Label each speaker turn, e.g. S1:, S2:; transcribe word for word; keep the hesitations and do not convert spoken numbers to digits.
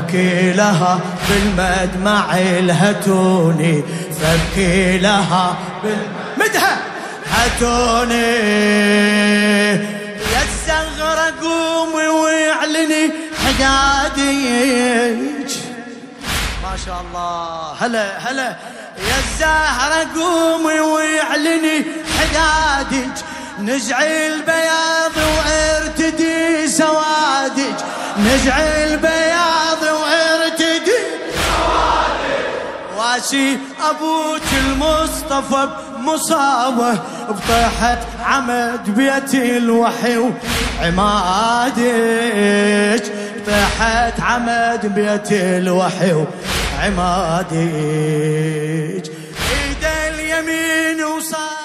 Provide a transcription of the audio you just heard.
S1: فابكي لها بالمدمع الهتوني، فابكي لها بالمدها هتوني. يا الزغرة قومي واعلني حداديج. ما شاء الله هلا هلا. يا الزهرة قومي واعلني حدادج، نزعي البياض وارتدي سوادج، نزعي البياض وارتدي سوادج. واسي ابوك المصطفى بمصابه، بطيحة عمد بيت الوحي وعمادج، بطيحة عمد بيت الوحي وعمادج. ايد اليمين وصار